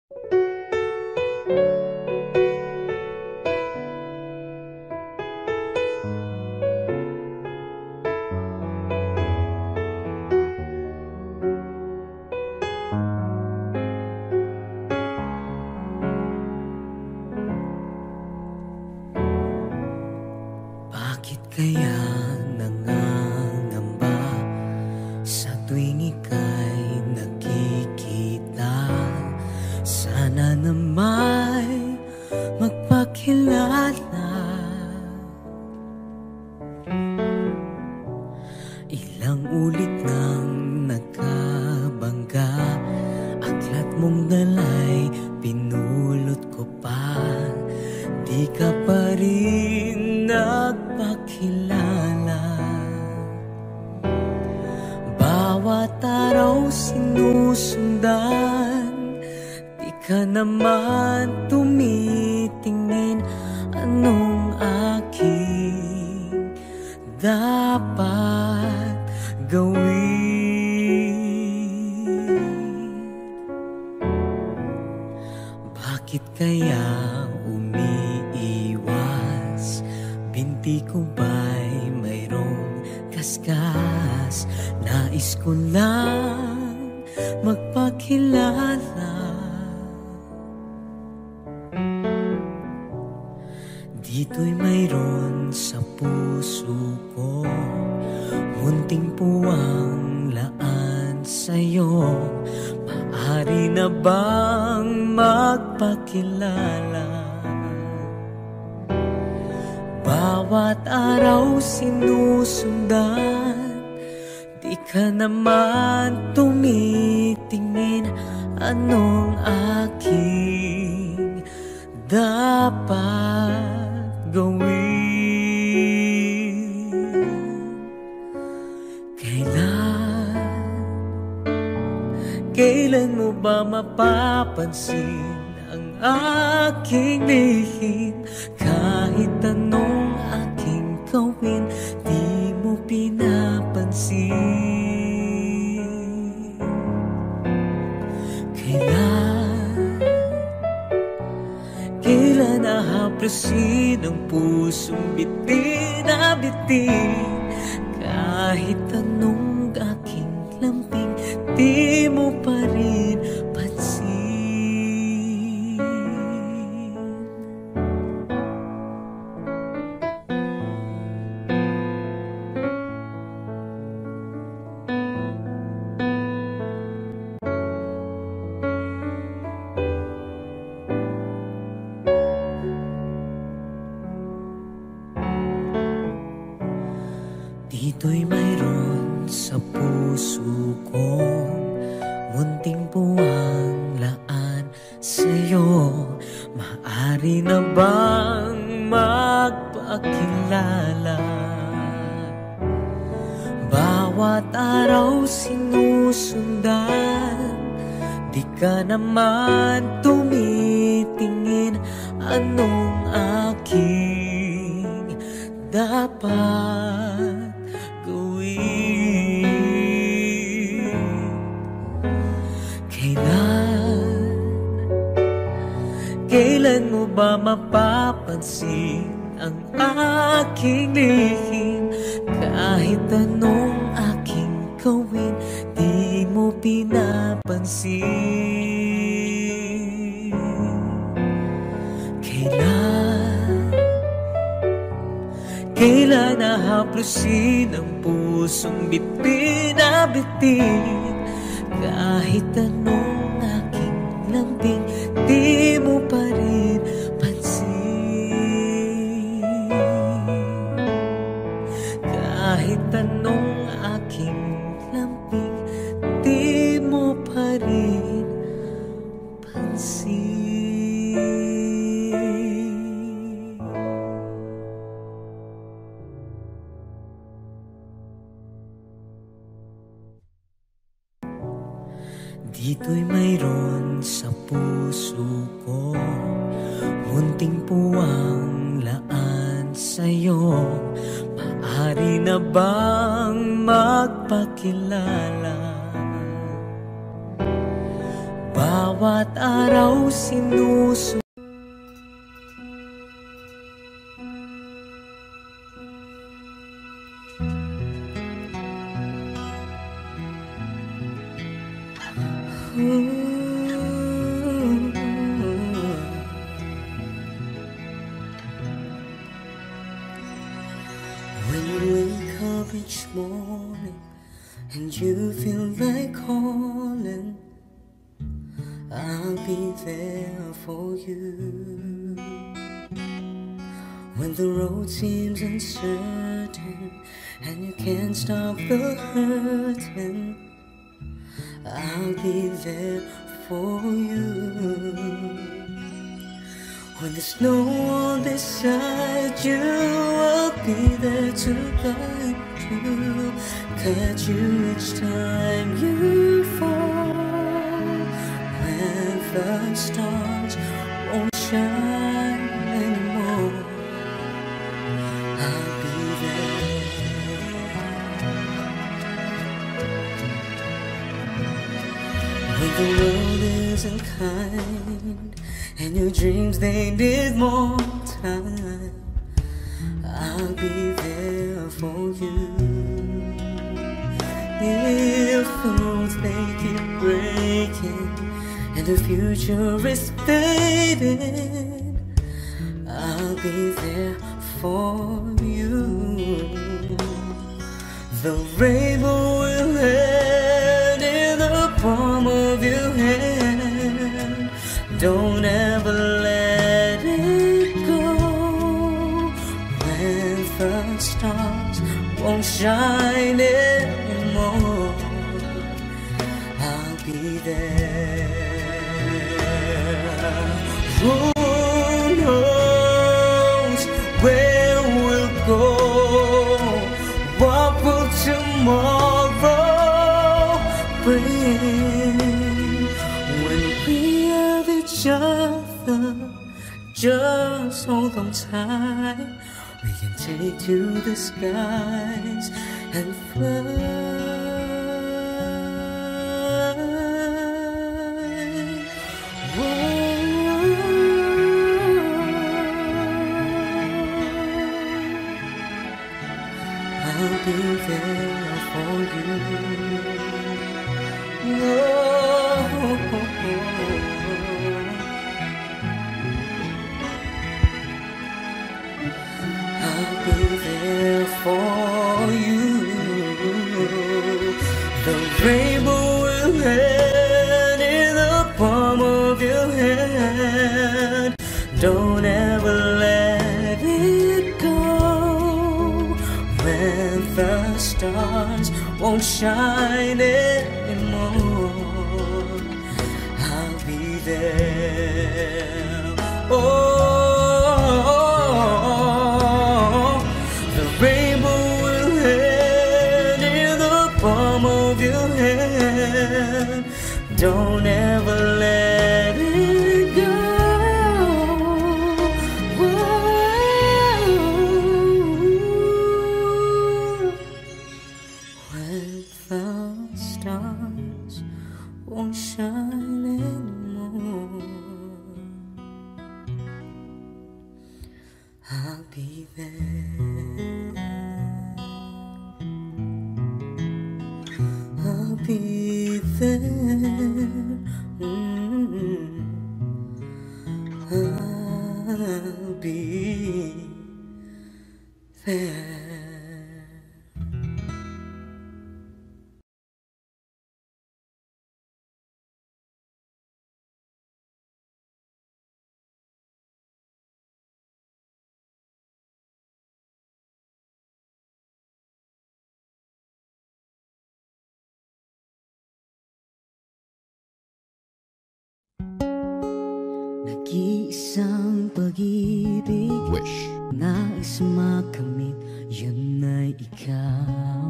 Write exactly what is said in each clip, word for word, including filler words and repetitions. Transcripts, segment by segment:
Bakit kaya nangangamba sa tuwing ika'y nakikita? Sana na may magpakilala. Ilang ulit nang nagkabangga, aklat mong dalay pinulot ko pa. Di ka pa rin nagpakilala. Bawat araw sinusundan, di ka naman tumitingin. Anong aking dapat gawin? Bakit kaya umiiwas? Binti ko ba'y mayroong kaskas? Nais ko lang magpakilala. Dito'y mayroon sa puso ko, munting puwang laan sa'yo. Maaari na bang magpakilala? Bawat araw sinusundan, di ka naman tumitingin. Anong aking dapat gawin? Kailan, kailan mo ba mapapansin ang aking lihim? Kahit anong aking gawin, di mo pinapansin. Kailan, kailan nahaplusin ang pusong bitin na bitin? Kahit anong aking lambing, di mo pa rin pansin. Dito'y mayroon sa puso ko, munting puwang laan sa'yo. Maaari na bang magpakilala? Bawat araw sinusundan, di ka naman tumitingin. Anong aking dapat gawin? Kailan, kailan mo ba mapapansin ang aking lihim? Kahit anong aking gawin, di mo pinapansin. Kailan, kailan nahaplusin ang pusong bitin na bitin? Kahit anong aking lambing, di mo pa rin pansin. Kahit anong aking lambing, di mo pa rin pansin. Dito'y mayroon sa puso ko, munting puwang laan sa'yo. Maaari na bang magpakilala? Bawat bawat araw sinusunod. When you wake up each morning and you feel like calling, I'll be there for you. When the road seems uncertain and you can't stop the hurting, I'll be there for you. When there's no one beside you, I'll be there to guide you, catch you each time you fall. When the stars won't shine anymore, I'll be there. When the world isn't kind and your dreams, they need more time, I'll be there for you. If the roads they keep breaking and the future is fading, I'll be there for you. The rainbow will end in the palm of your hand. Don't ever let it go. When the stars won't shine anymore, I'll be there. Who knows where we'll go? What will tomorrow bring? When we have each other, just hold on tight. We can take to the skies and fly. I'll be there for you. Oh, I'll be there for you. The rainbow will end in the palm of your hand. Don't ever let it go. When the stars won't shine anymore, I'll be there. Oh, the rainbow will end in the palm of your hand. Don't ever let it go. The stars won't shine anymore, I'll be there. I'll be there. Mm-hmm. I'll be there. Nag-iisang pag-ibig, Wish. nais makamit, yun ay ikaw.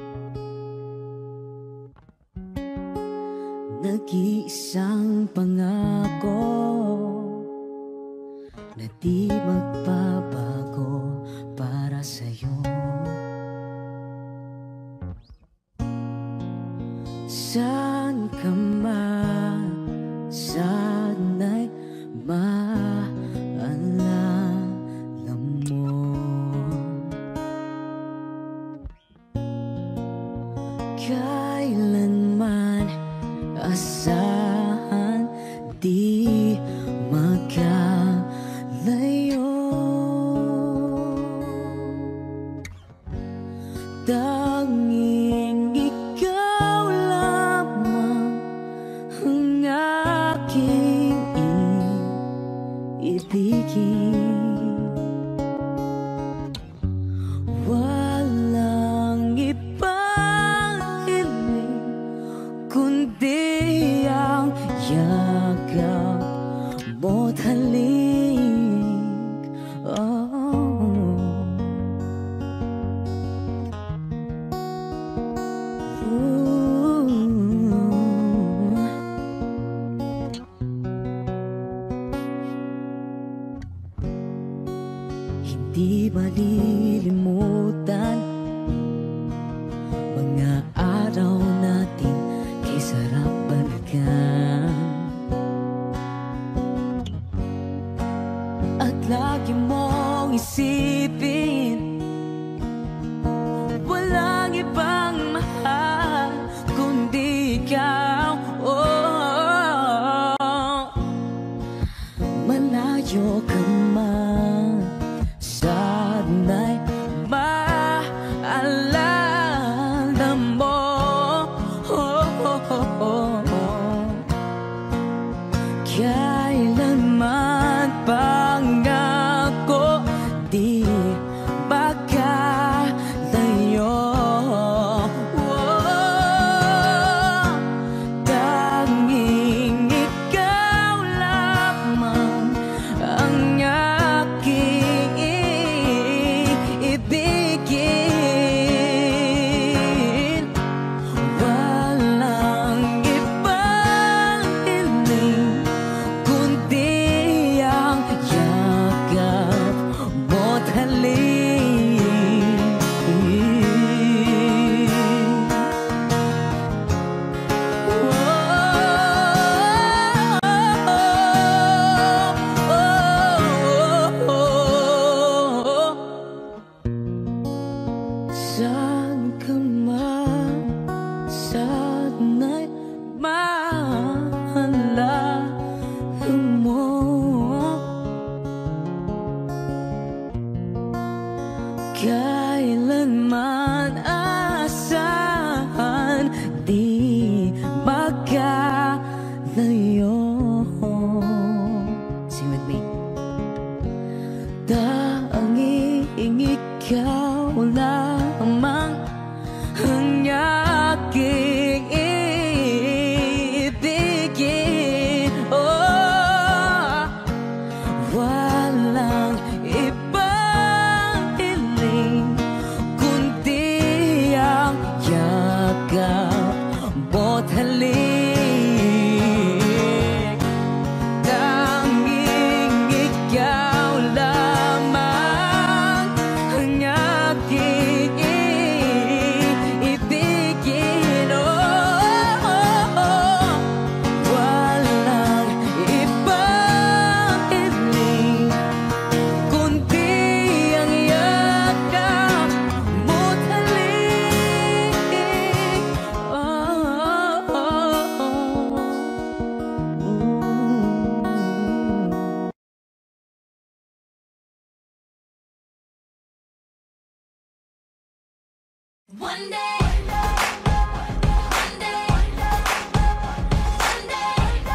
Nag-iisang pangako na di magbabago para sa'yo. Saan ka man, sa ang yakap mo't halik. Oh. Ooh. Hindi malilimutan mga araw natin kay sarap balikan. At lagi mong isipin, walang ibang mahal kundi ikaw. Oh, malayo ka man, sana'y maalala mo. Oh, oh, oh, oh. Kailanman pangako di makalayo. Oh, tanging ikaw lamang ang aking ibigin. Walang ibang hiling kundi ang yakap mo't halik. Oh, oh, oh, oh. Saan ka man, sana'y maalala mo. Kailanman asahan di magkalayo. Sing with me. Tanging ikaw lamang ang aking ibigin. Oh, walang ibang hiling kundi ang yakap mo't halik. Tanging ikaw lamang ang aking ibigin. Oh, walang ibang hiling kundi ang yakap mo't halik. Oh, oh, oh. One day, one day, one day,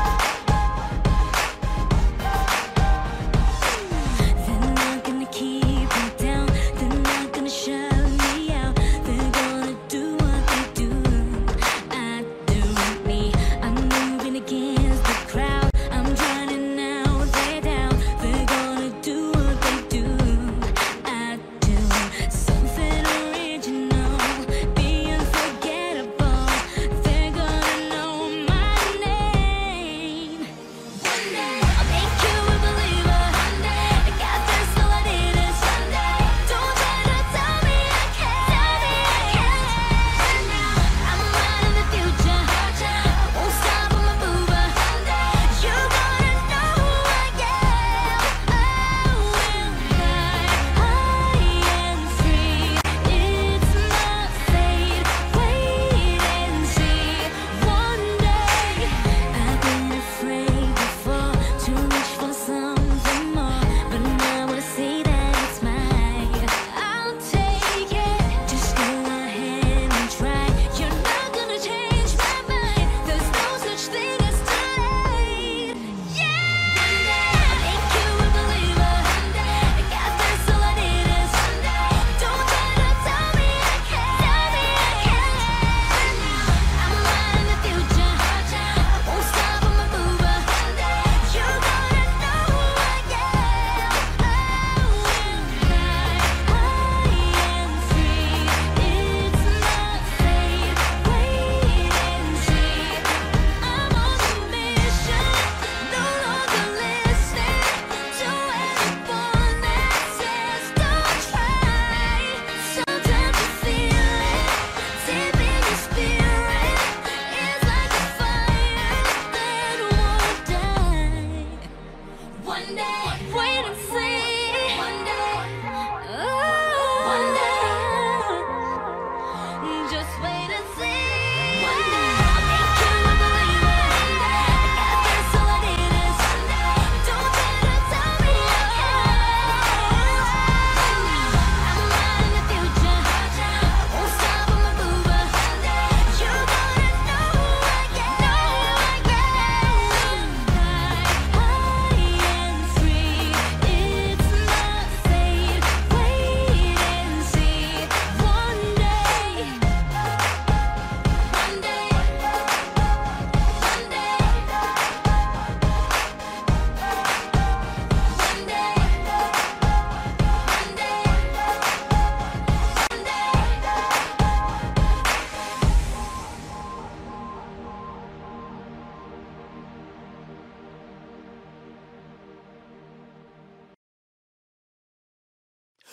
they're not gonna keep me down, they're not gonna shut me out, they're gonna do what they do. I do me, I'm moving against the crowd, I'm drowning now, they're down, they're gonna do what they do. I do something original, be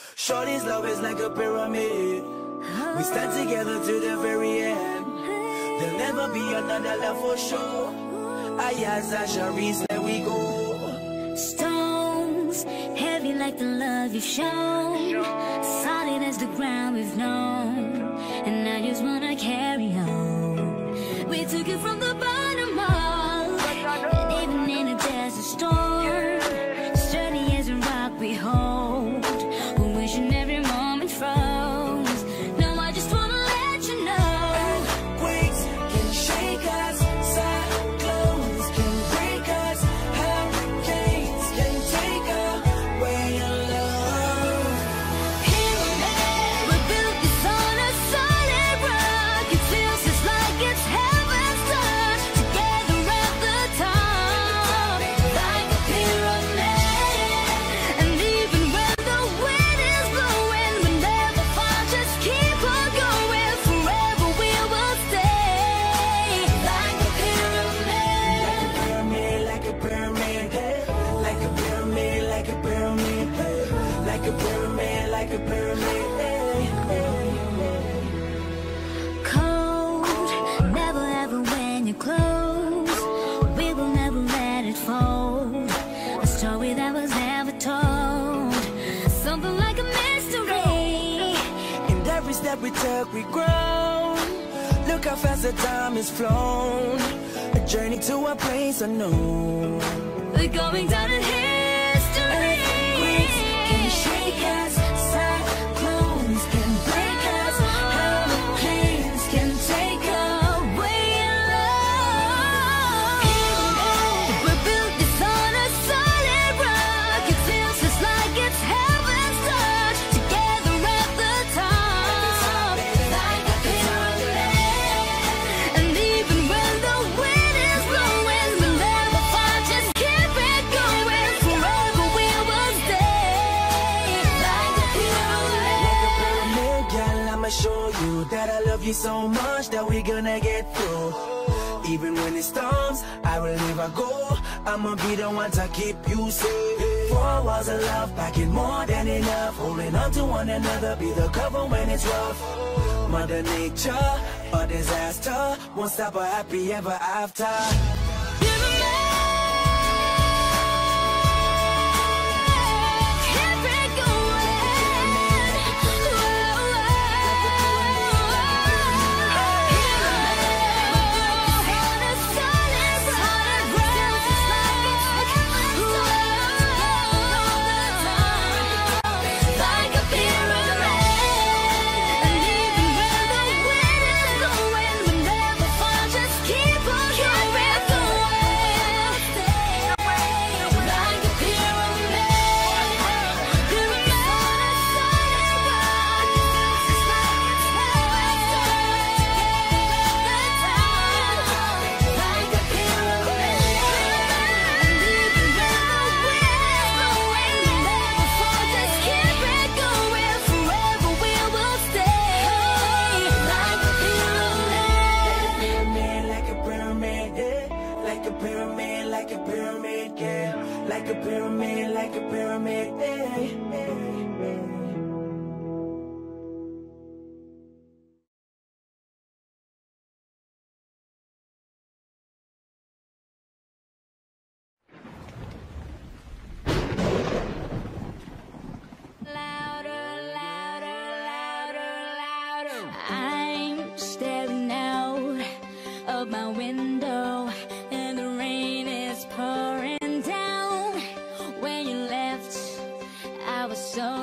Shorty's love is like a pyramid. We stand together to the very end. There'll never be another love for sure. Ayaza, Zyrus, let we go. Stones, heavy like the love you've shown, solid as the ground we've known, and I just wanna carry on. We took it from the bottom up, and even in a desert storm, sturdy as a rock we hold, wishing every moment froze. Now I just wanna let you know, Earthquakes can shake us, cyclones can break us, hurricanes can take away your love. we built this on a solid rock. It feels just like it's heaven's touch. Together at the top, like a pyramid. And even when the wind is blowing, we never fall. Just keep on going. Forever we will stay like a pyramid. Pyramid, like a pyramid, hey. Like a pyramid, like a pyramid, hey. Like a pyramid, like a pyramid, hey, hey, hey. Cold, never ever when you're close. We will never let it fold. A story that was never told. Something like a mystery. And every step we took, we grow. Look how fast the time has flown. A journey to a place unknown. We're going down in history. Earthquakes can shake us, cyclones can break us, hurricanes can take away your love. We built this on a solid rock. It feels just like it's heaven's touch. Together at the top, like a pyramid. And even when the wind is blowing, we'll never fall. Just keep it going. Forever we will stay like a pyramid. Girl, I'ma show you that I love you so much that we're gonna get through. Even when it storms, I will never go. I'ma be the one to keep you safe. Four walls of love, packing more than enough. Holding on to one another, be the cover when it's rough. Mother Nature, a disaster, won't stop a happy ever after. Keep it going. On a solid rock, like a pyramid. And even when the wind is blowing, we never fall. Just keep on going. Like a pyramid, pyramid on a solid rock. It's like it's heaven's touch. Like a pyramid. And even when the wind is blowing, we never fall. Just keep it going. Forever we will stay like a pyramid. Pyramid, like a pyramid, yeah. Like a pyramid, like a pyramid, yeah. Like a pyramid, like a pyramid, yeah. Louder, louder, louder, louder. I'm staring out of my window, and the rain is pouring down. When you left, I was so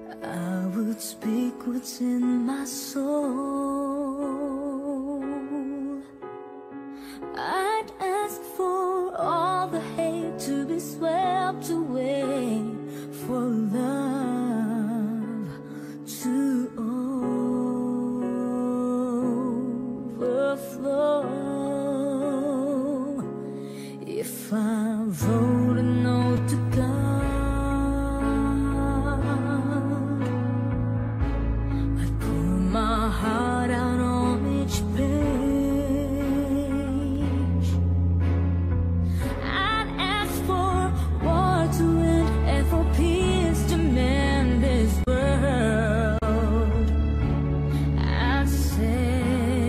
I would speak what's in my soul. I'd ask for all the hate to be swept away, for love to overflow. If I wrote a note to God, I'd pour my heart out on each page. I'd ask for war to end and for peace to mend this world. I'd say,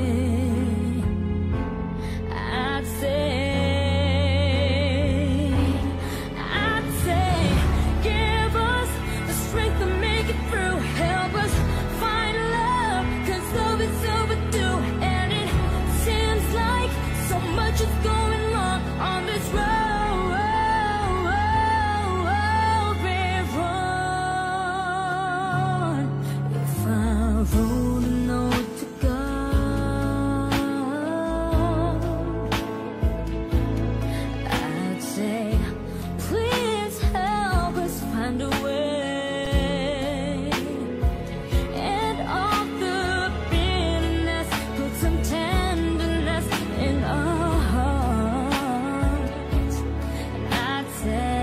I'd say, I'd say, give us the strength to make it through. Help us find love, 'cause love is overdue. And it seems like so much is going wrong on this road. If I wrote a note to God, I'd say, please help us find a way. And all the bitterness, put some tenderness in our hearts. And I'd say,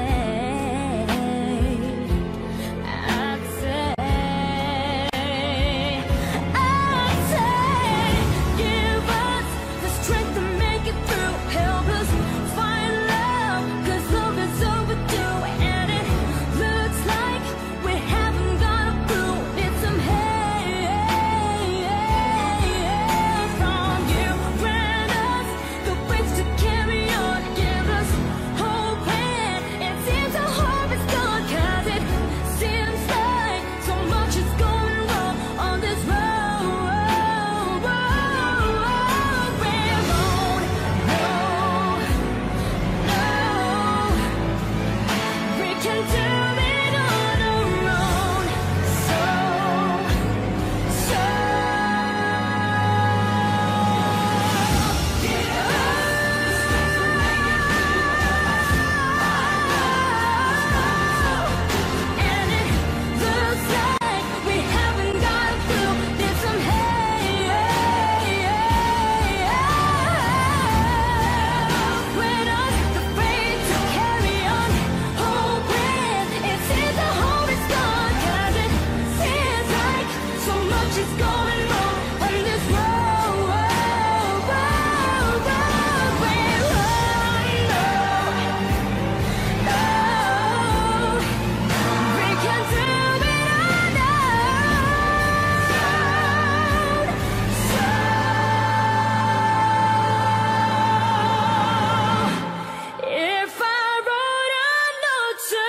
I'd say, I'd say, give us the strength to make it through. Help us find love, 'cause love is overdue. And it looks like we haven't got a clue. Need some help from you. Grant us the wings to carry on. Give us hope when it seems our hope is gone. 'Cause it seems like so much is going wrong on this road. We're alone. No, no, we can do it on our own. So, so, give us and it looks like we haven't got a clue. Need some help. When us the faith to carry on, hoping it seems the hope is gone. 'Cause it seems like so much is going wrong on this road. We're alone. No, we can do it on our own. So, if I wrote a note to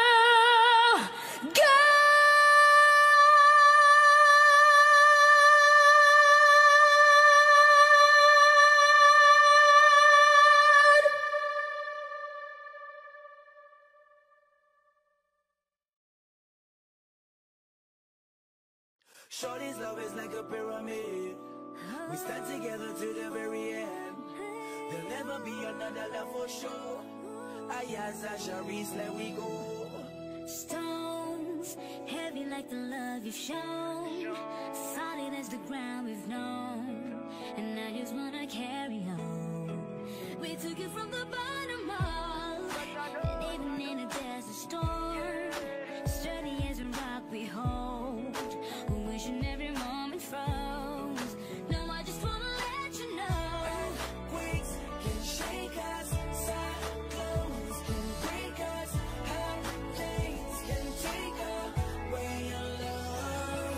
Shorty's love is like a pyramid. We stand together to the very end. There'll never be another love for sure. Ayaza Zyrus, let we go. stones, heavy like the love you've shown, solid as the ground we've known, and I just wanna carry on. We took it from the bottom up, and even in a desert storm, sturdy as a rock we hold, wishing every moment froze. No, I just wanna let you know. Earthquakes can shake us, cyclones can break us, hurricanes can take away your love.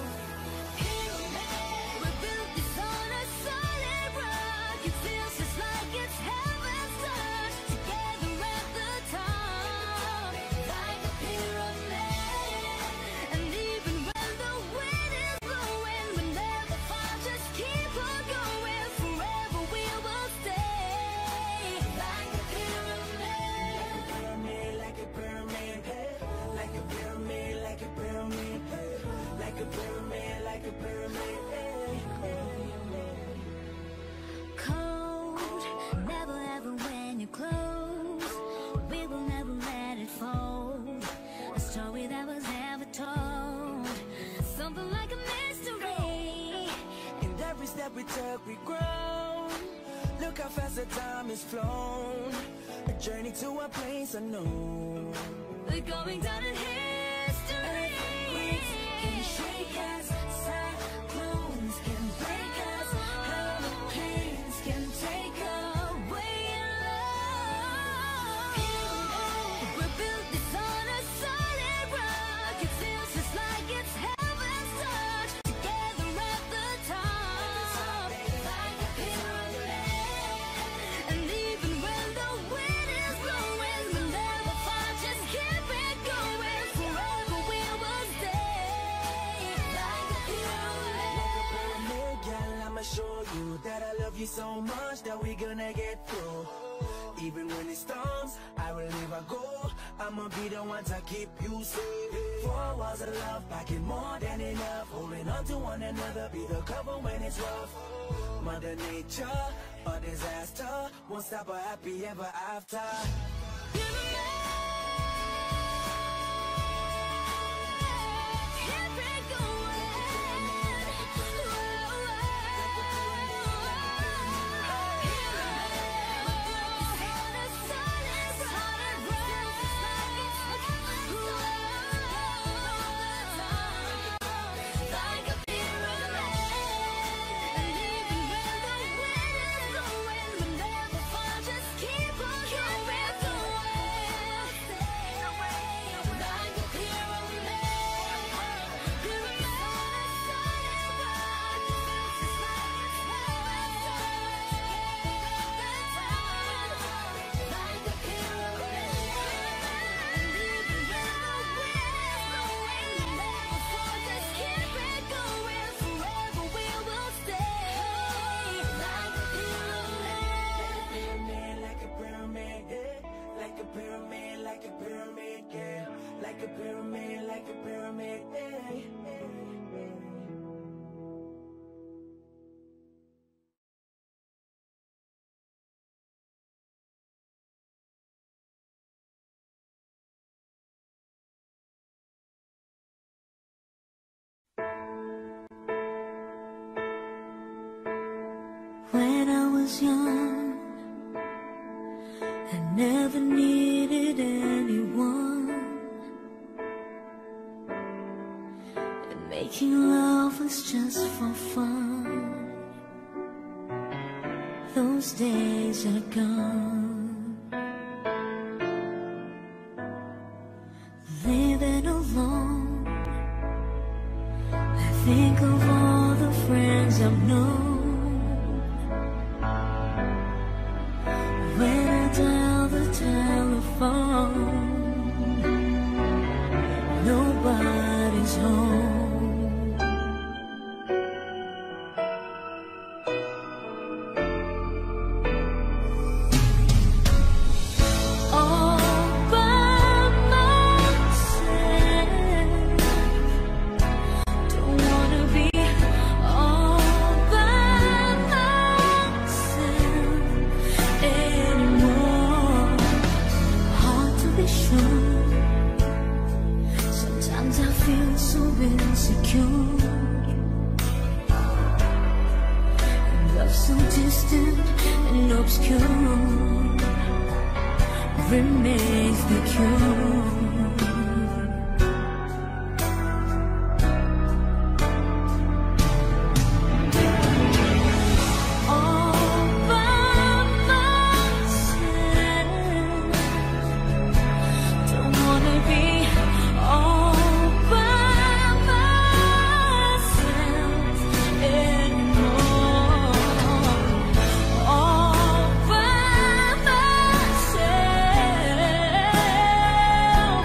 We built this on a solid rock. It feels just like it's heaven's touch. Together at the top, like a pillar. that we took, we grown. Look how fast the time has flown. A journey to a place unknown. We're going down in history. Earthquakes can shake us, cyclones can break us, hurricanes can take away love. We're built this on a solid rock. It feels just like it's heaven's touch. Together at the top, like a pyramid. And even when the wind is blowing, we'll never fall. Just keep it going. Forever we will stay like a pyramid. Girl, I'ma show you that I love you so much that we gonna get through. Even when it storms, I will never go. I'ma be the one to keep you safe. Four walls of love, packing more than enough. Holding on to one another, be the cover when it's rough. Mother Nature, a disaster, won't stop a happy ever after. Like a pyramid, like a pyramid, eh, eh, eh. When I was young, I never needed anyone, and making love was just for fun. Those days are gone. Living alone, I think of all the friends I've known. When I dial the telephone, nobody's home. All by myself, don't wanna be all by myself anymore. Hard to be sure. Sometimes I feel so insecure, and love so distant and obscure remains the cure. All by myself, don't wanna be all by myself anymore. All by myself.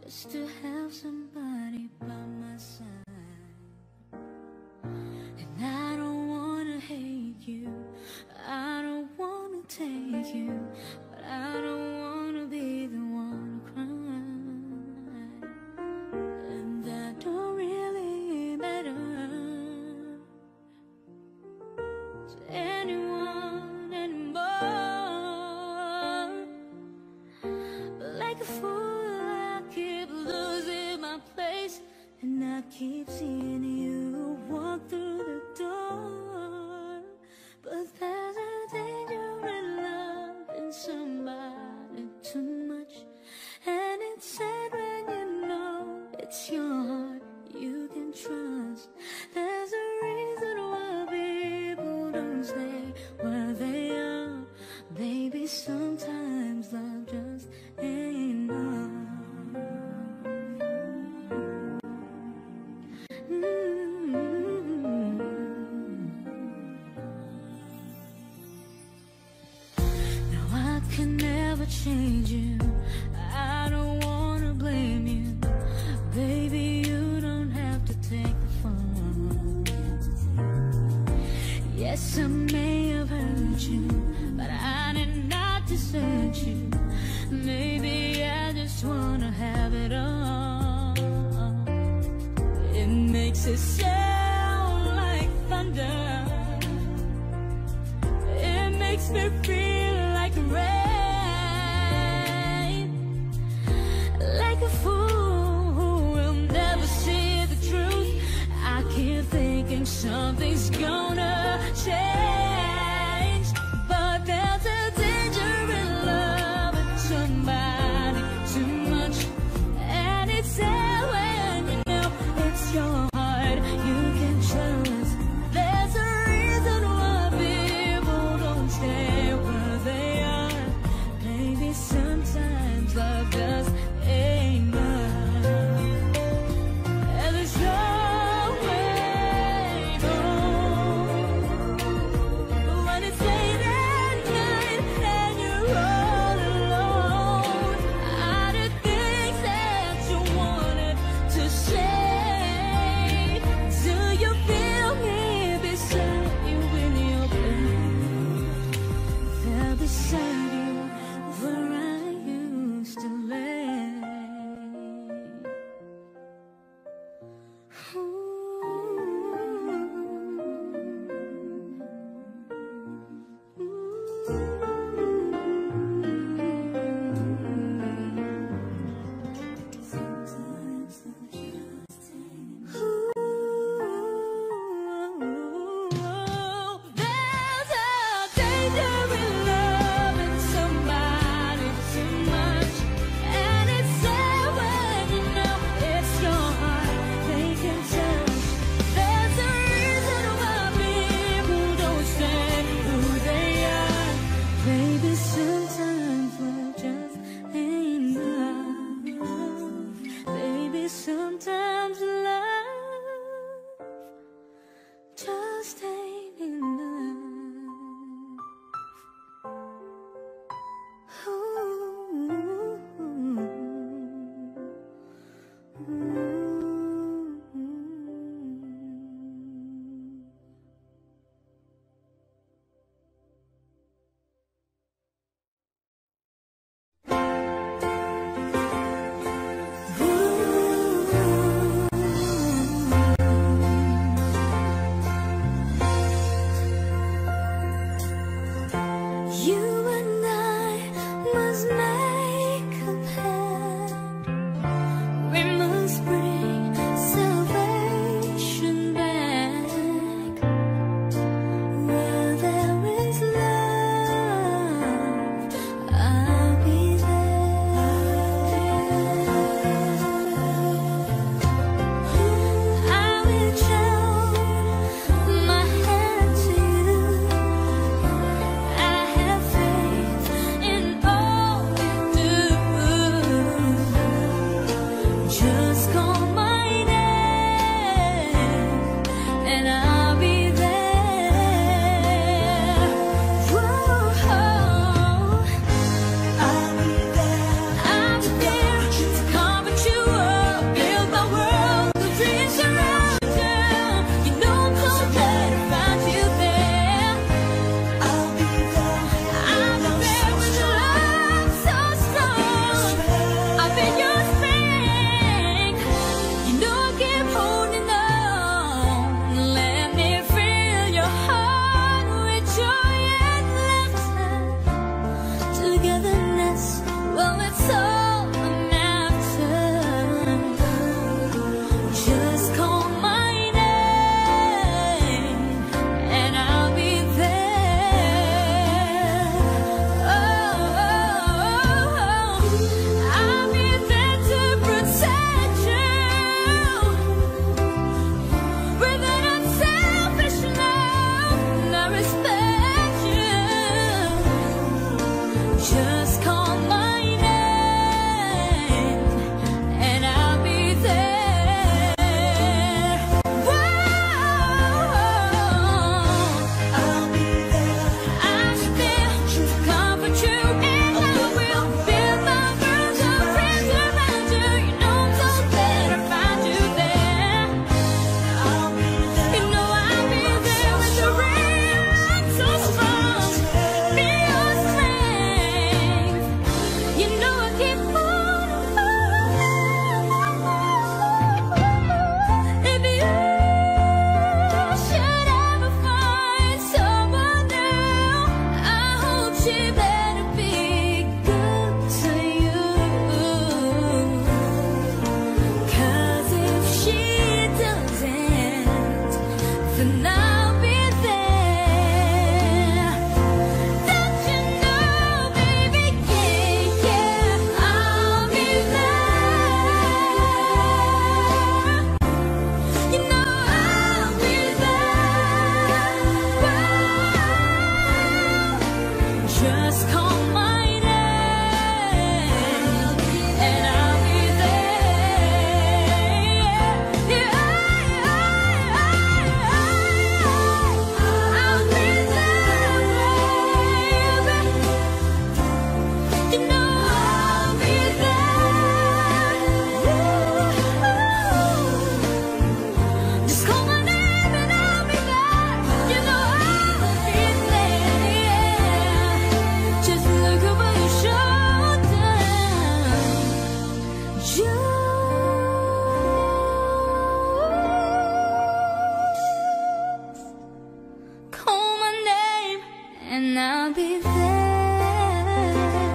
just to have somebody by my side. And I don't wanna hate you, I don't wanna take you, but I don't wanna be the one to cry. And that don't really matter to anyone anymore. But like a fool I keep losing my place, and I keep seeing you walk through the door. But there's a danger in loving somebody too much, and it's sad when you know it's your heart you can trust. There's a reason why people don't stay where they are. Baby, sometimes love just ain't enough. Now I can never change you, I don't wanna blame you. Baby, you don't have to take the fall. Yes, I may have hurt you, but I did not desert you. Maybe I just wanna have it all. It makes it sound like thunder, it makes me feel like rain. Like a fool who will never see the truth, I keep thinking something's gonna change. But there's a danger in loving somebody too much, and it's sad when you know it's your heart you can trust. There's a reason why people don't stay where they are. Maybe sometimes love just ain't enough. And there's no way home when it's late at night and you're all alone. Are the things that you wanted to say? Do you feel me beside you in your bed? There beside you where I used to lay. There's a danger in loving somebody too much, and it's sad when you know it's your heart they can touch. There's a reason why people don't say who they are. Baby, sometimes love just ain't enough. Baby, sometimes love just ain't enough. Ooh. I'll be there.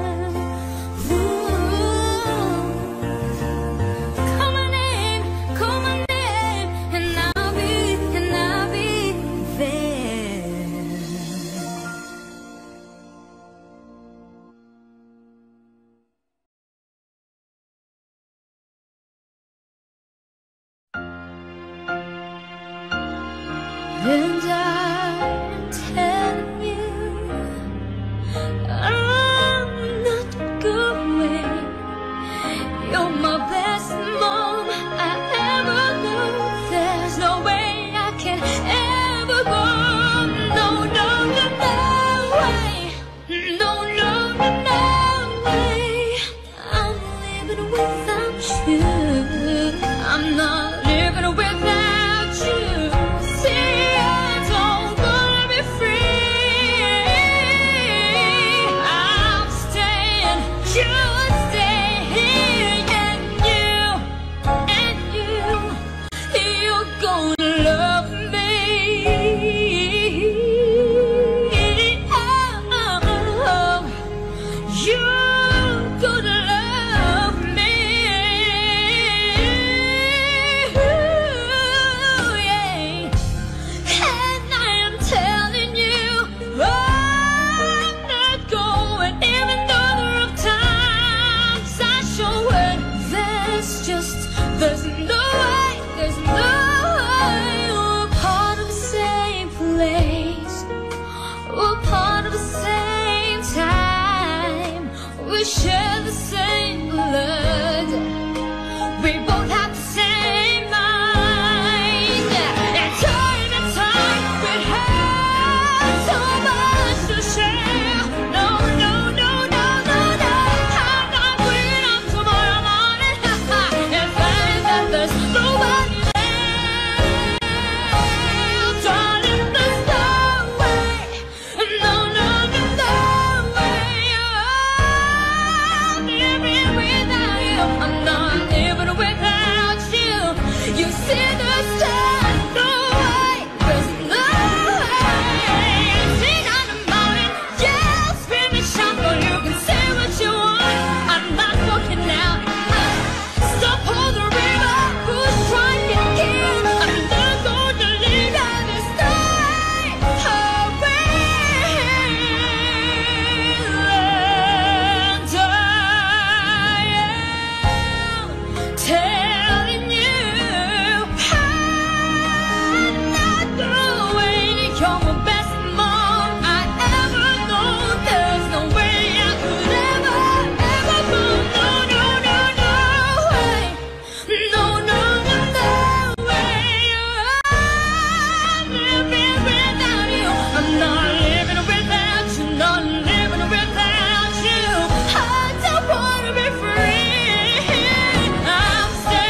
Ooh. Call my name, call my name, and I'll be, and I'll be there. And I'm telling you, I'm not going. You're my best mom I ever knew. There's no way I can ever go. No, no, no, no way. No, no, no, no way. I'm living without you. I'm not living without you. See, there's no way, there's no way. We're part of the same place. We're part of the same time. We share the same blood. We both have the same mind. And time and time we have so much to share. No, no, no, no, no, no. I'm not waiting up tomorrow morning. And find that there's nobody there. Darling, there's no way. No, no, no, no way. I'm living without you. I'm not living without you. You see the stars. No way. There's no way. I see on the mountain. Yeah, spin me shuffle. You can say what you want. I'm not walking out. Stop all the river. Who's trying to kill? I'm not going to leave out this night. Away. And I am telling you, I'm not going. You're my best mom I ever known. There's no way I could ever, ever go. No, no, no, no way. No, no, no, no way. I'm living without you. I'm not living without you. Not living without you. I don't wanna be free. I'm staying.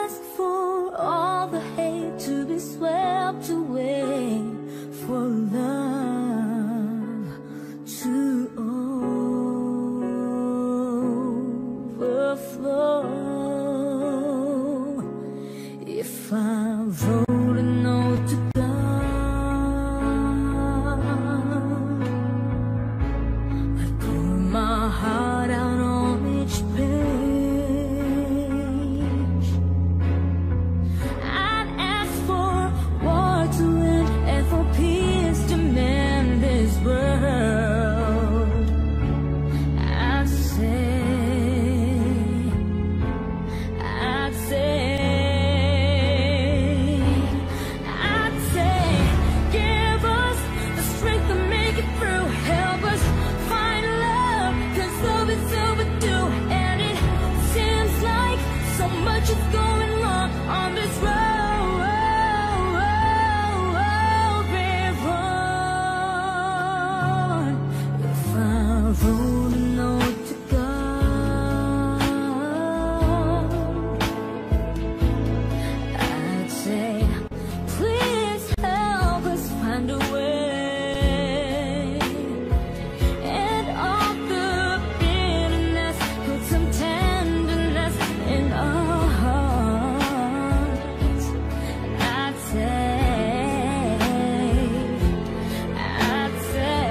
ask for all the hate to be swept away, for love to overflow. If I wrote a note to God, I'd pour my heart out on each page. I'd ask for war to end and for peace to mend this world. I'd say, I'd say, I'd say, give us the strength to make it through. Help us find love, 'cause love is overdue. And it seems like so much is going wrong on this road. If I wrote a note to God, I'd say, please help us find a way. And all the bitterness, put some tenderness in our hearts. I'd say, I'd say,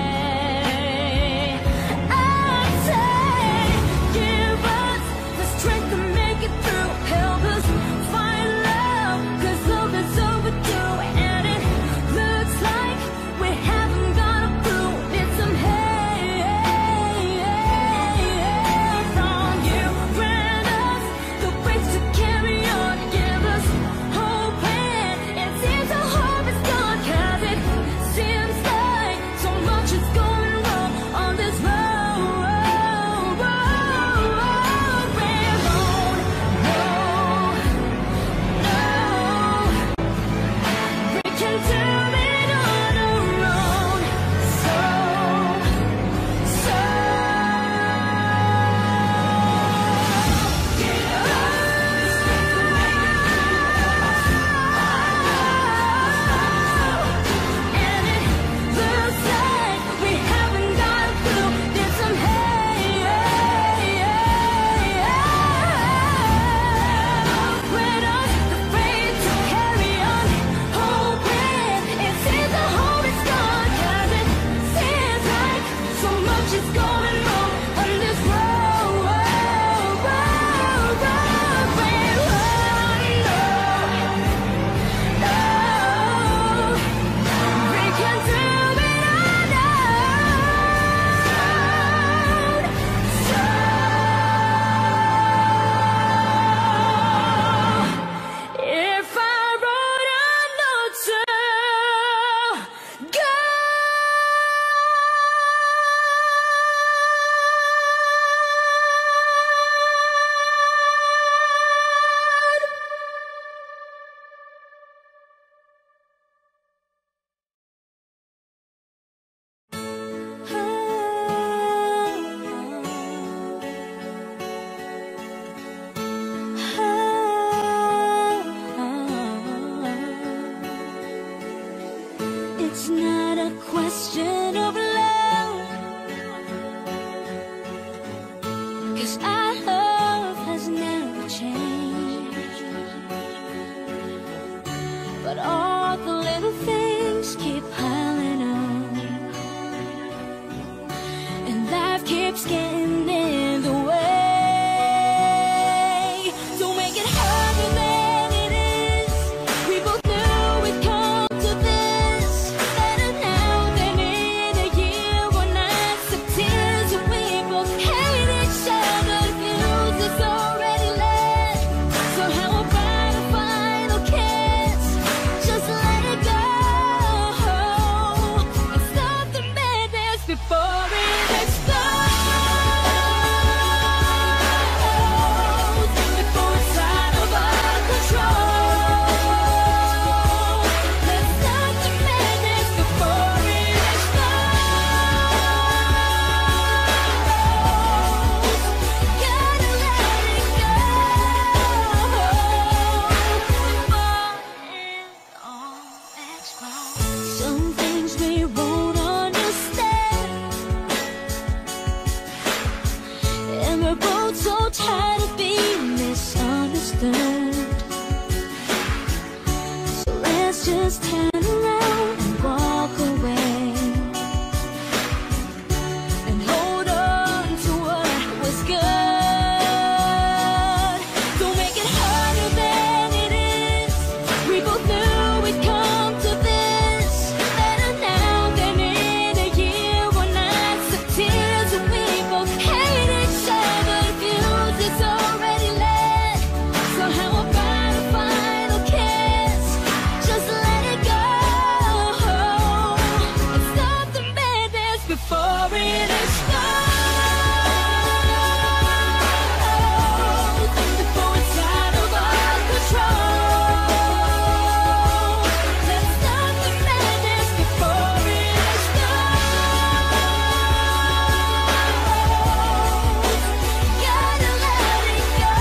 I'd say, give us the strength to make it through. Help us find love, 'cause love is overdue. And it looks like we haven't got a clue. Need some help from you. Grant us the grace to carry on. Give us hope and it seems our hope is gone. 'Cause it seems like so much is going wrong on this road. We're alone. No, no, we can do it on our own. So, so and it looks like we haven't got a clue. Need some help. Grant us the faith to carry on. Hope when it seems the hope is gone. 'Cause it seems like so much is going wrong on this road. We're alone. No, we can do it on our own. So, if I wrote a note to it's not a question of love, 'cause our love has never changed. But all the little things keep piling up, and life keeps getting in the way. Don't make it harder than it is. We both knew we'd come to this. Better now than in a year or nights of tears. And we both hate each other. News is already left. So how about a final kiss? Just let it go and stop the madness before it explodes. just turn around and walk away and hold on to what was good. Don't make it harder than it is. We both knew we'd come to this. Better now than in a year or nights of tears, and we both hate each other. Fuse is already lit. So how about a final kiss? Just let it go and stop the madness before it explodes. Before it's out of our control. Let's stop the madness before it explodes. Gotta let it go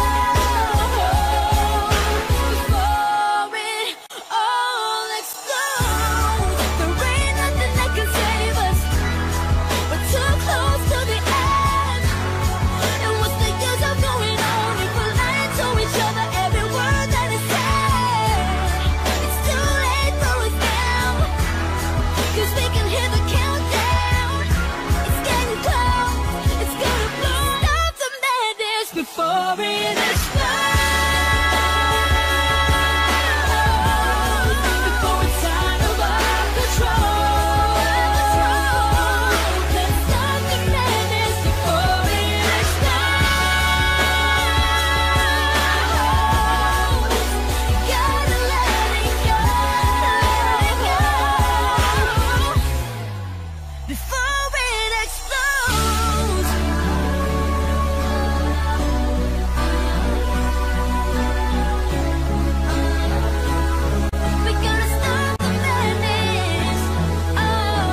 before it all explodes. There ain't nothing that can save us. We're too close to the end. And what's the use of going on if we're lying to each other every word that is said? It's too late for us now, 'cause we can hear the countdown. It's getting close, it's gonna blow. Stop the madness before it explodes. Before it's out of our control. Let's stop the madness before it explodes. Gotta let it go, let it go before it explodes. We gotta stop the madness. Oh.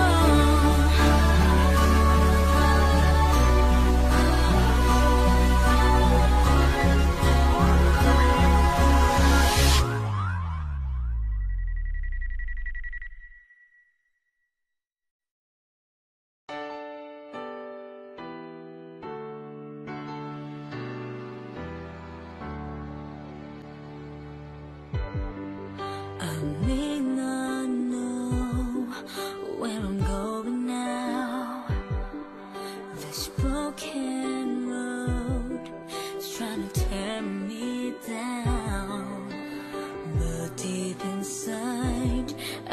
I may not know where I'm going now. This broken road is trying to tear me down, but deep inside I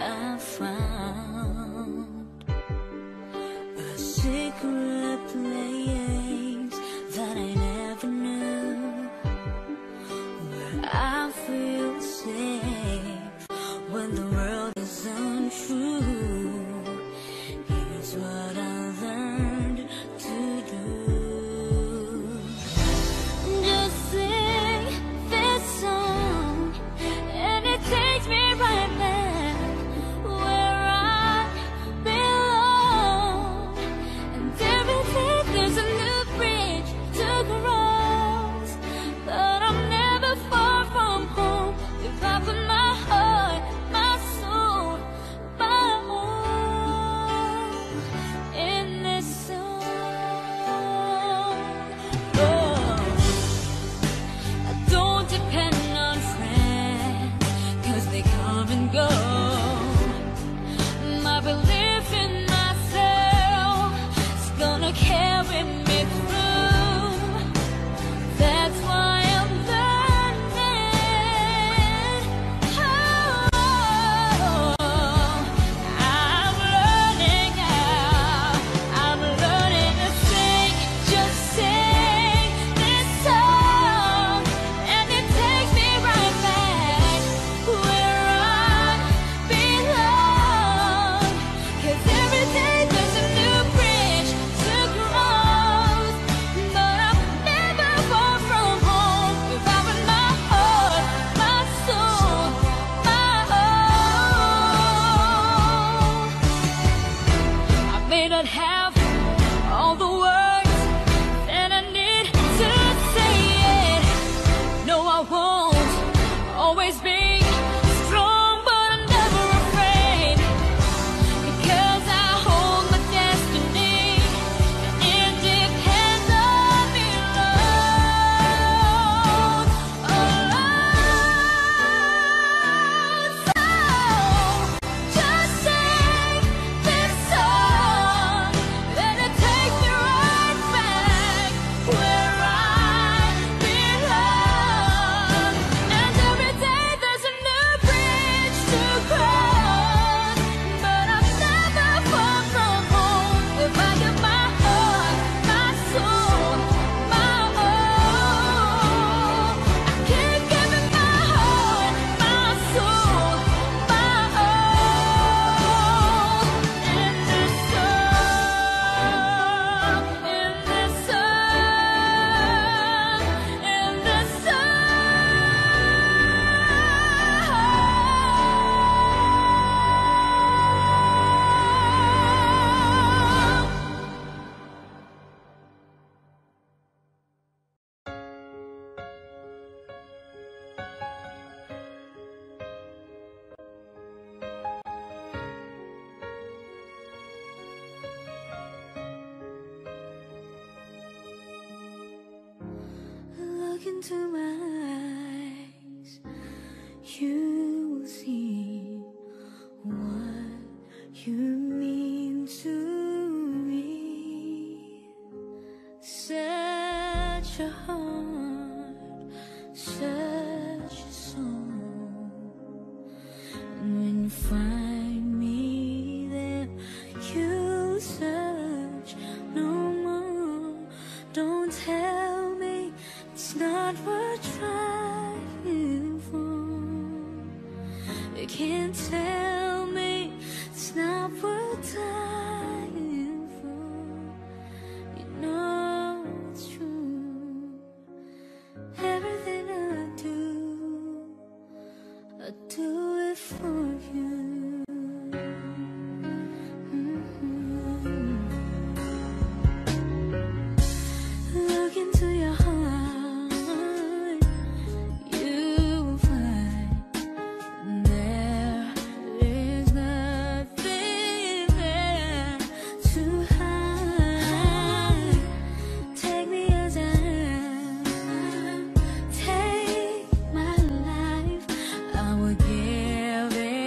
found a secret place that I never knew, where I feel safe when the world is untrue. Here's what I learned to do. Just sing this song and it takes me right back where I belong. And every day there's a new bridge to cross, but I'm never far from home if I put my heart, my soul, my all in this song. Oh, I don't depend on friends, 'cause they come and go. My belief in myself is gonna carry me through. That's why I'm learning. Oh, I'm learning now. I'm learning to sing, just sing this song, and it takes me right back where I belong. 'Cause every day there's a new bridge to cross, but I'm never far from home if I put my heart, my soul, my all. I may not have all the words that I need to say it. No, I won't always be strong, but I'm never afraid, because I hold my destiny, and it depends on me alone, alone. So into my eyes, you will see what you mean to me. Such a heart, such a soul. And when you find me there, you'll search no more. Don't tell me it's not worth trying for. You can't tell me it's not worth dying for. You know it's true. Everything I do, I do it for you. Mm-hmm. Look into your heart, you'll find there is nothing there to hide. Take me as I am, take my life. I would give it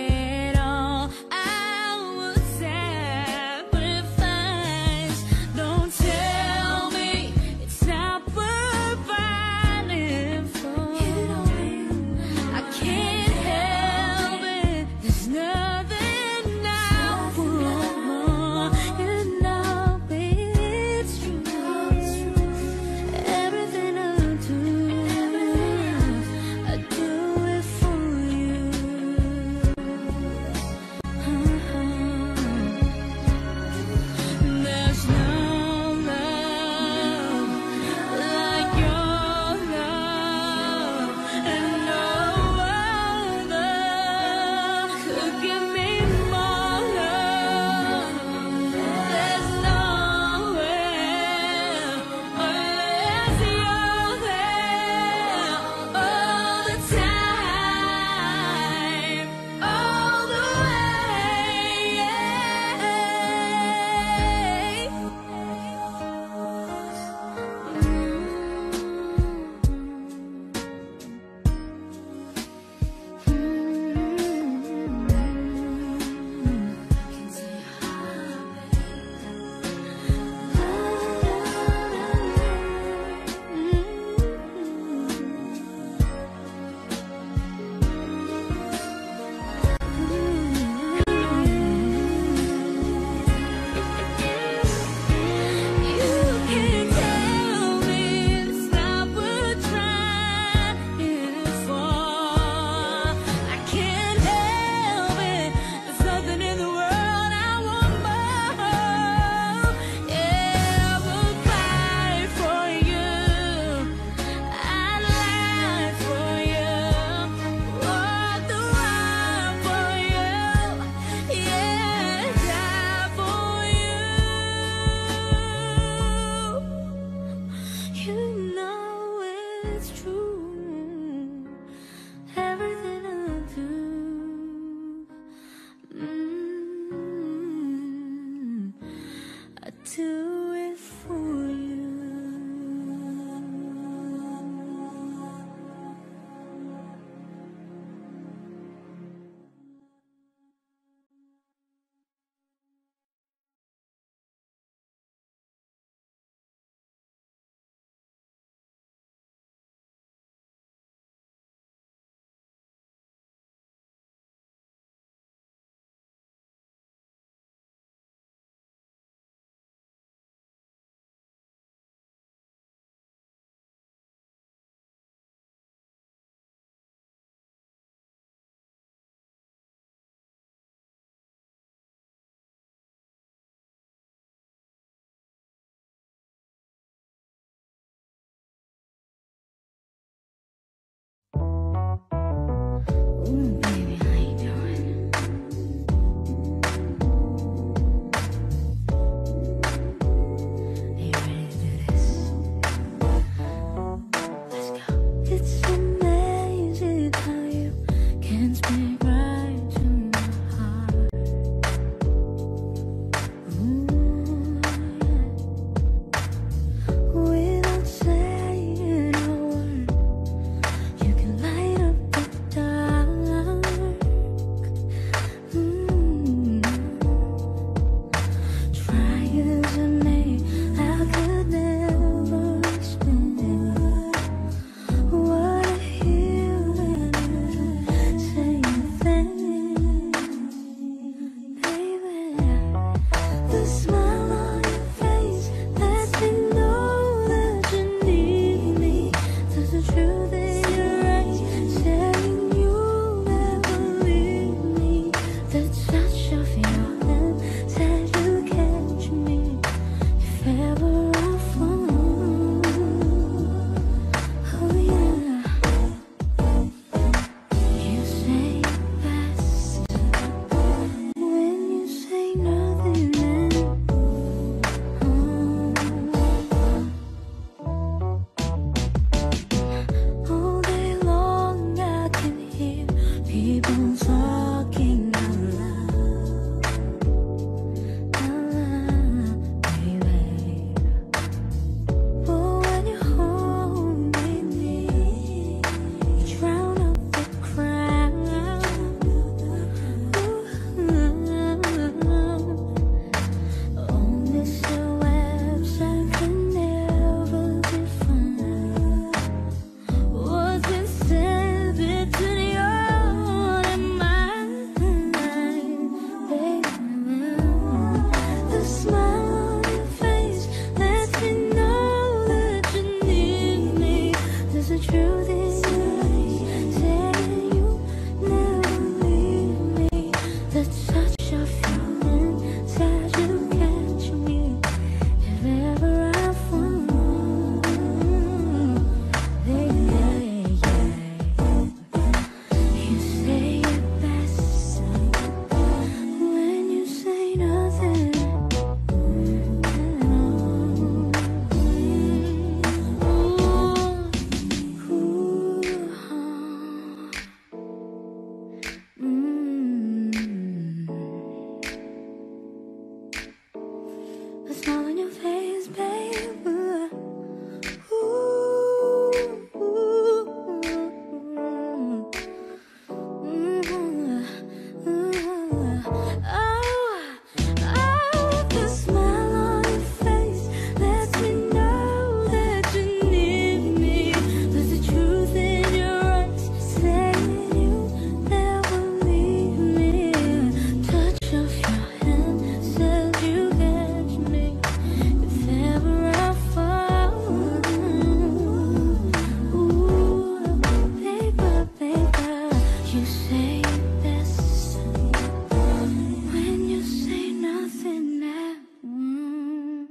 you say this when you say nothing at all?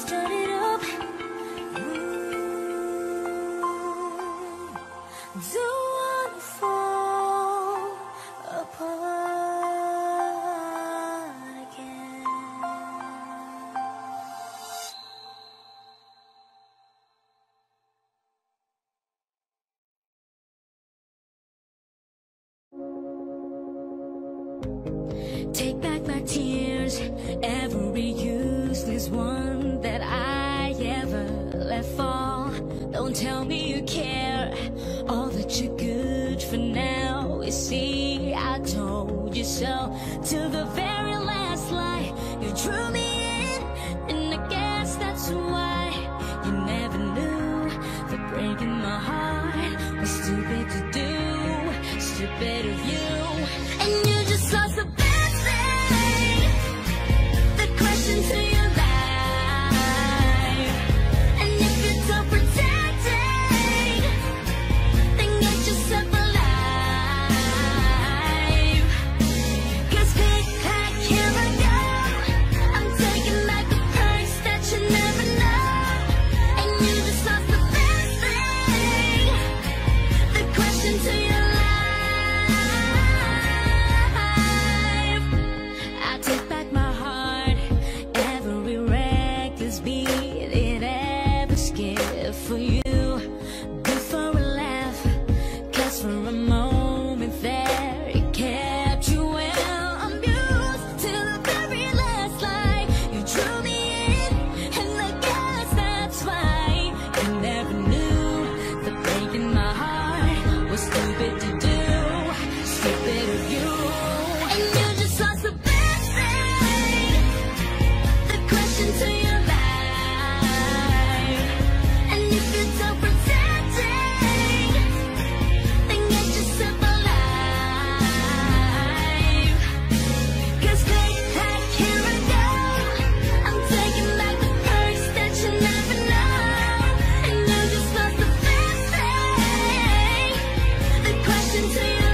start it up. Don't wanna fall apart again. Take back my tears, every useless one that I ever let fall. Don't tell me you care, all that you're good for now. You see, I told you so. Till the very last lie, you drew me in, and I guess that's why you never knew that breaking my heart was stupid to do, stupid of you. And you just lost the best thing, the question to your life. And if you're so protecting, then get yourself alive. 'Cause click, clack, here I go, I'm taking back the purse that you never know. And you just lost the best thing, the question to your life. I take back my heart, every reckless beat it ever skipped for you. Good for a laugh, 'cause for a moment there it kept you well amused. Till the very last lie, you drew me in, and I guess that's why you never knew that breaking my heart was stupid to do, stupid of you. And you just lost the best thing, the question to your life. And if you're so protecting, then get yourself alive. 'Cause click, clack, here I go, I'm taking back the purse that you never know. And you just lost the best thing, the question to your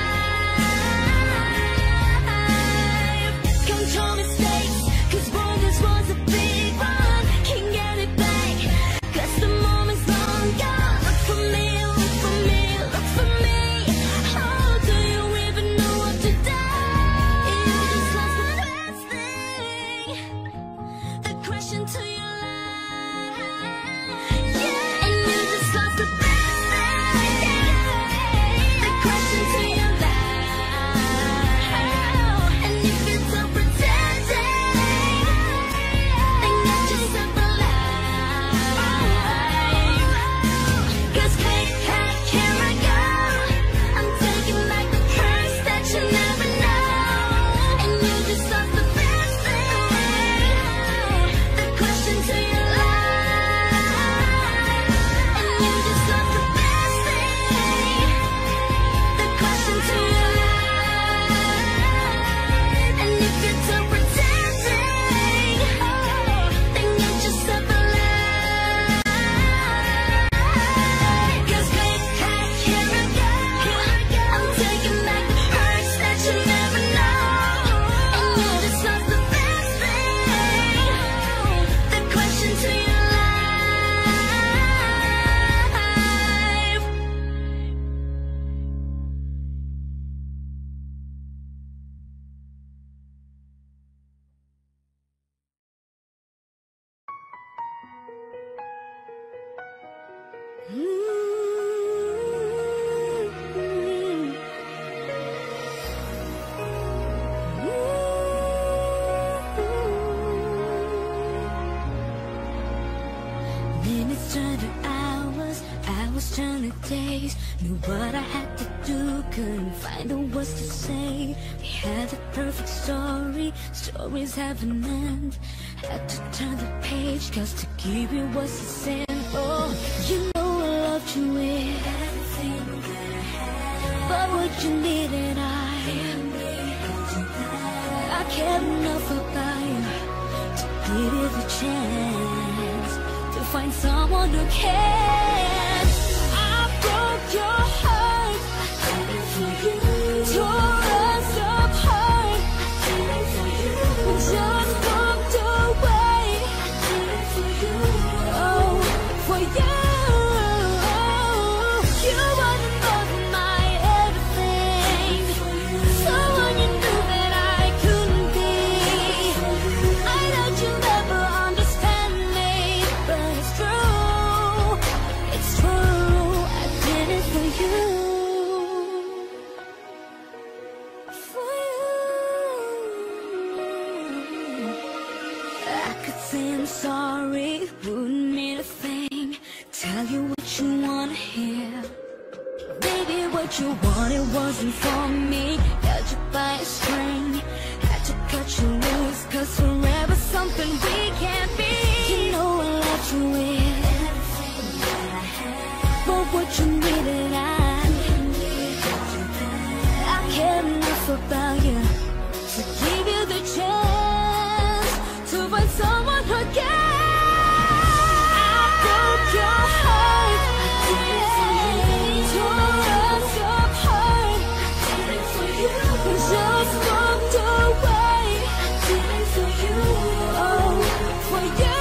life. Control mistakes, 'cause boy, this was a big one. Can't get it back, 'cause the moment's long gone. Look for me, look for me, look for me. Oh, do you even know what to do? You just lost the best thing, the question to your life. Yeah, and you just lost the best thing, the question to your life. And if you're so protecting, then get yourself alive. 'Cause click, clack, here I go, I'm taking back the purse that you never know. And you just lost the best thing, the question to your life. And you just lost the best thing, the question to your life. And if you're so protecting, then get yourself alive. 'Cause click, clack, here I go, I'm taking back the purse that you never know. And you just lost the best thing, the question to your life. Minutes turned to hours, hours turned to days. Knew what I had to do, couldn't find the words to say. We had a perfect story, stories have an end. Had to turn the page, 'cause to keep it was a sin. Oh, you know I loved you with everything that I had, but what you needed I I cared enough about you to give you the chance to find someone who cares. I broke your heart, for you, tore us apart, just walked away. say I'm sorry wouldn't mean a thing. Tell you what you wanna hear. Baby, what you wanted wasn't for me. Held you by a string, had to cut you loose, cause forever's something we can't be. You know I left you with everything that I had, but what you needed I I care enough about you to give you the chance to find someone again. I broke your heart, I did it for you. Tore up your heart, I did it for you. Just walked away, I did it for you. Oh, for you.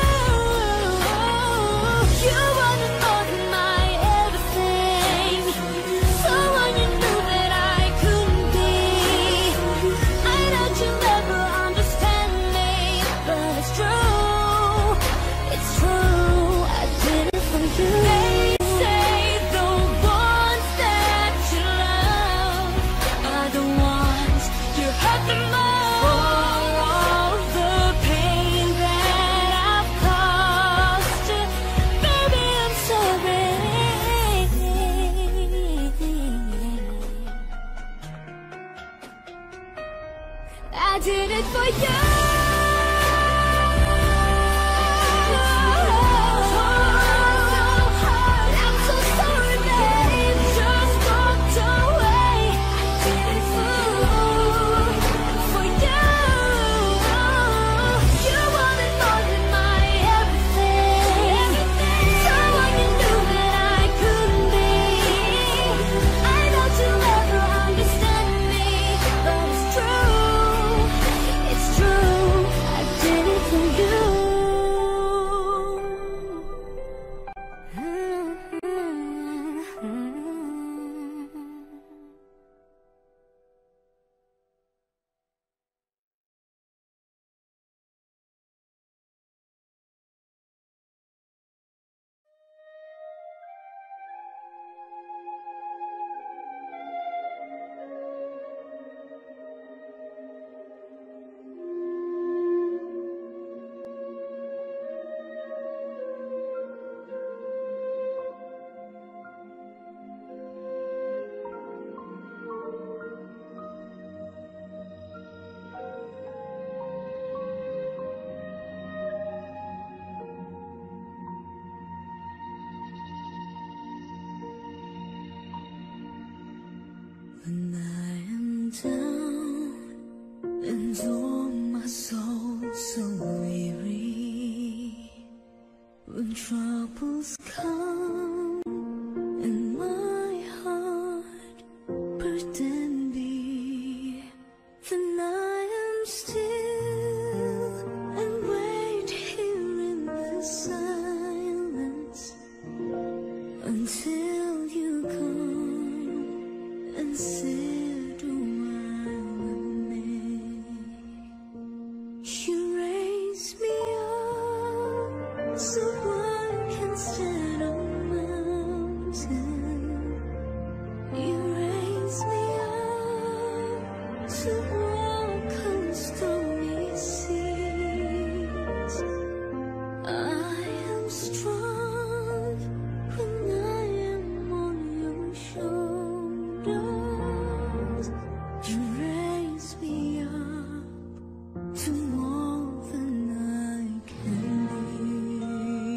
You wanted more than my everything, someone you knew that I couldn't be. I know you'll never understand me, but it's true, it's true. I did it for you. They say the ones that you love are the ones you hurt the most. For all the pain that I've caused you, baby, I'm sorry. I did it for you. I'm so sorry, babe. Just walked away. I did it for for you. You wanted more than my everything, someone you knew that I couldn't be. I know you'll never understand me, but it's true, it's true. I did it for you. When I am down and oh my soul so weary, when troubles come and my heart burden be, then I am still and wait here in the silence until you come and sit a while with me. You raise me up so I can stand on a mountain. You raise me up to walk on stormy seas. I am strong when I am on your shoulders. You raise me up to more than I can be.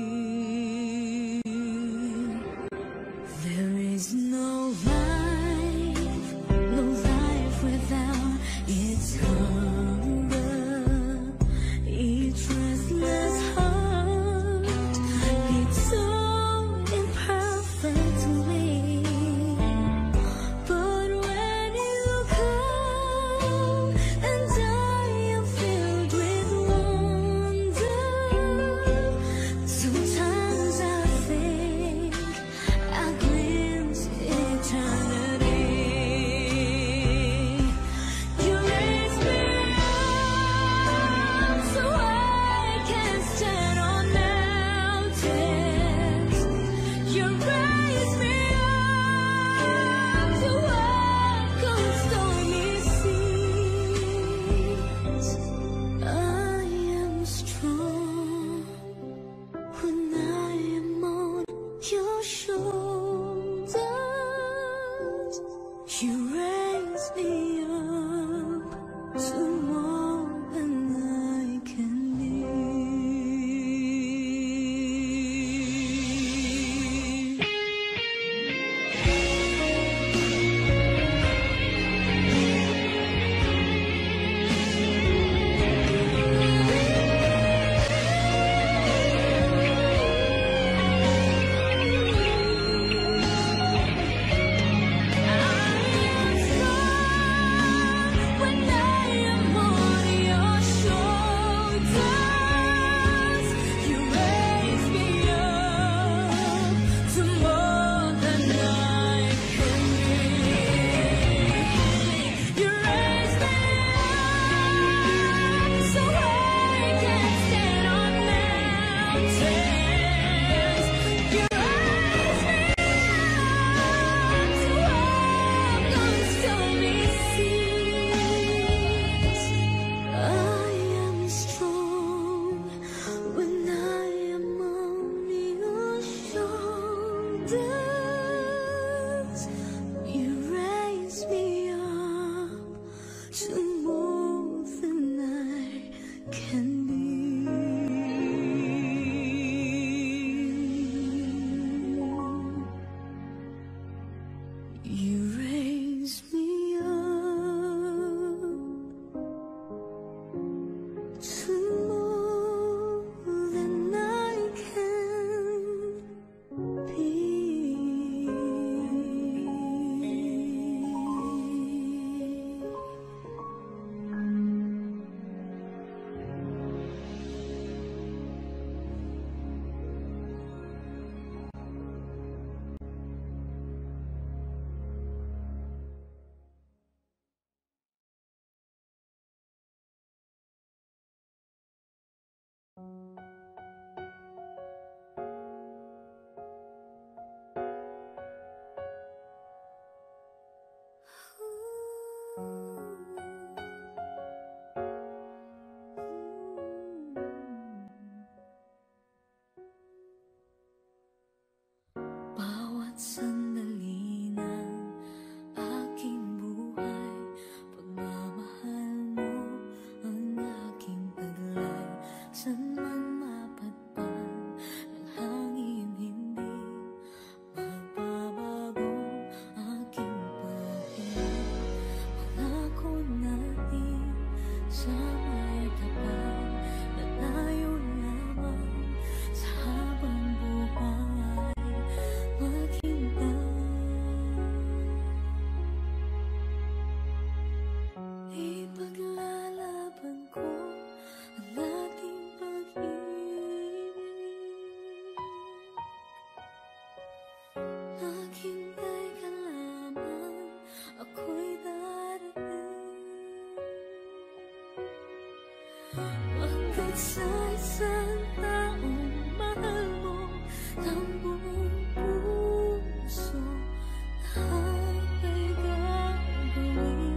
sa isang taong mahal mo ng buong puso, lahat ay gagawin.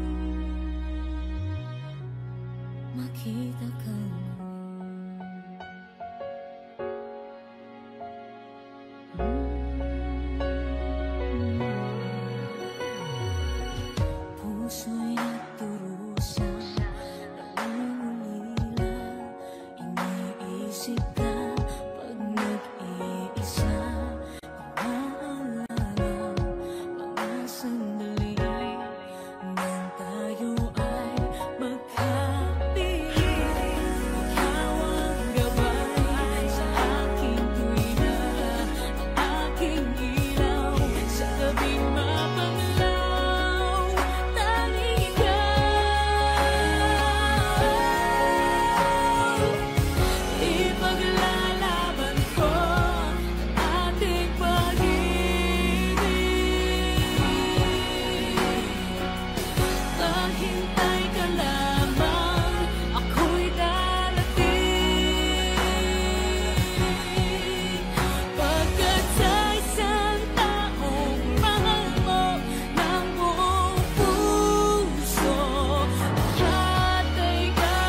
Makita ka puso'y nagdurusa, nangungulila, iniisip ka pag nag-iisa, inaalala mga sandali nang tayo ay magkapiling. Ikaw ang gabay sa aking tuwina, ang aking ilaw sa gabing mapanglaw. Tanging ikaw, ipaglalaban ko ang ating pag-ibig. Maghintay ka lamang, ako'y darating. Pagkat sa isang taong mahal mo ng buong puso, lahat ay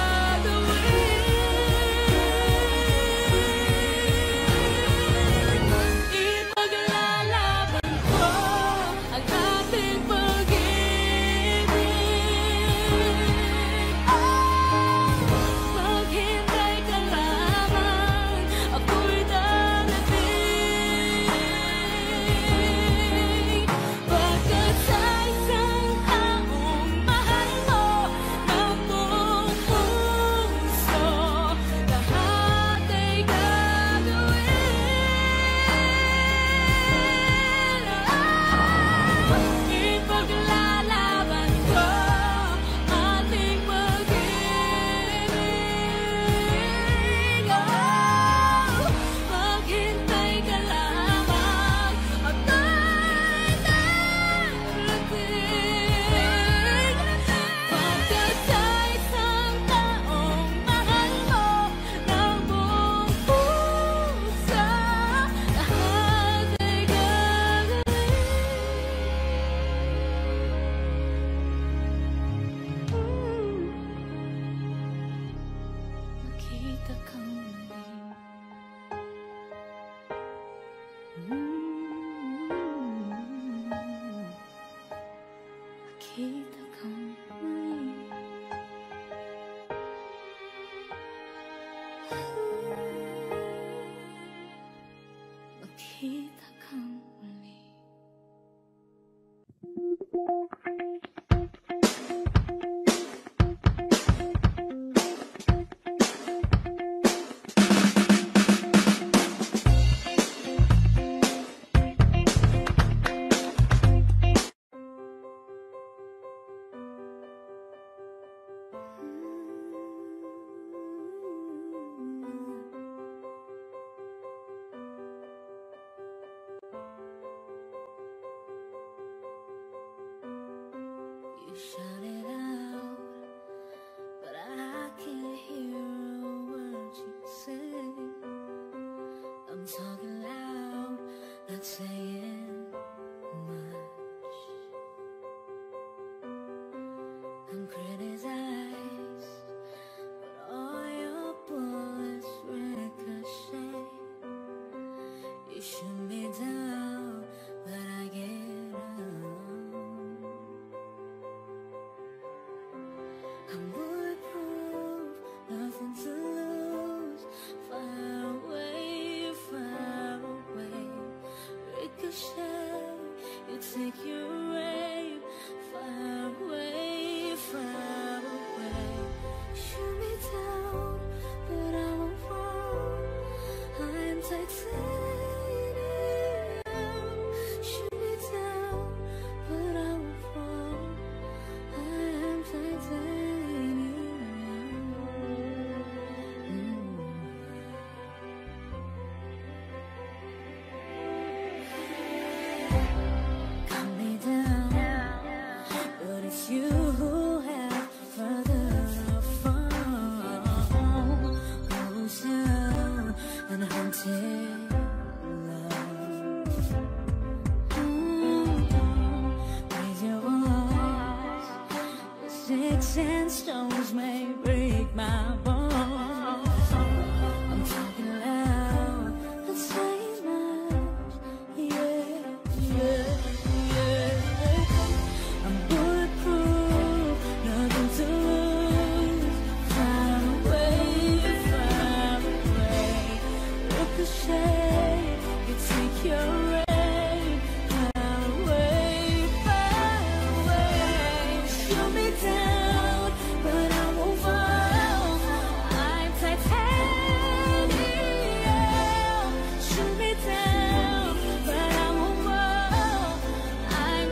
gagawin. Ipaglalaban ko ang ating pag-ibig. Maghintay ka lamang, ako'y darating. Pagkat sa isang taong mahal mo ng buong puso, lahat ay gagawin. Ipaglalaban ko ating pag-ibig. Maghintay ka lamang, ako'y darating. Pagkat sa isang taong mahal mo ng buong puso, lahat ay gagawin. Makita kang muli. Makita kang muli. Makita kang muli. You shout it out, but I can't hear a word you say. I'm talking loud, not saying much. I'm criticized, but all your bullets ricochet. You shoot me down, but I get up. I'm bulletproof, nothing to lose. Far away, far away. Ricochet, you take your aim. Far away, far away. Shoot me down, but I won't fall. I am titanium. Shoot me down, but I won't fall. I am titanium. Calm me down, but it's you who have further fall. Oh, and stones may break my bones. I'm talking loud, I'll say much, yeah, yeah, yeah. I'm bulletproof, nothing to lose. Far away, far away. Ricochet, you take your aim. Far away, far away. Shoot me down, but I won't fall. I'm titanium. Shoot me down, but I won't fall. I'm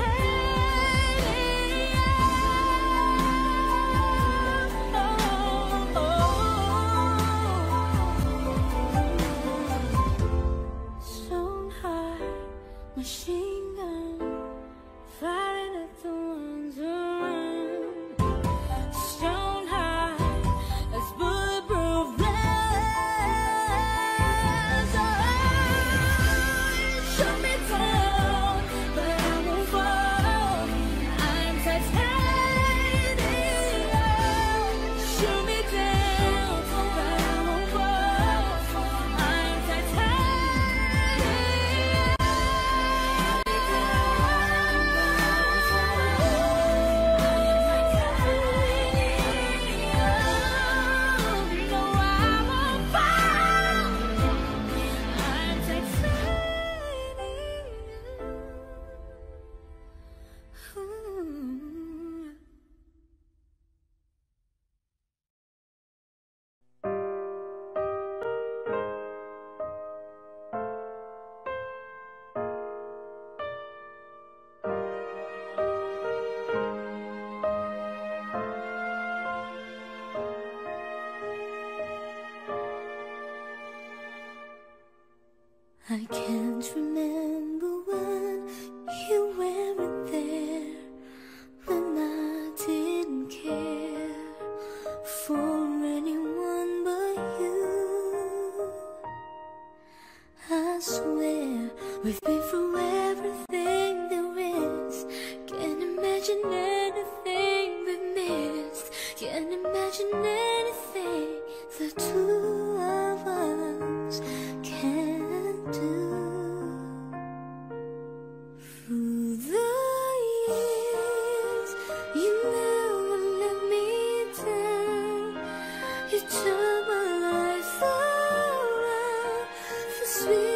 titanium. Stone heart, machine gun, firing at the ones around. Stone heart, that's bulletproof glass. Shoot me down, but I won't fall. I'm titanium. Shoot me down, but I won't fall. I'm titanium. No, I won't fall. I'm titanium. I can't remember when you weren't there, when I didn't care for anyone but you. I swear we've been through everything there is. Can't imagine anything we missed. Can't imagine anything the two of us can't do. Through the years, you never let me down. You turned my life around. The sweet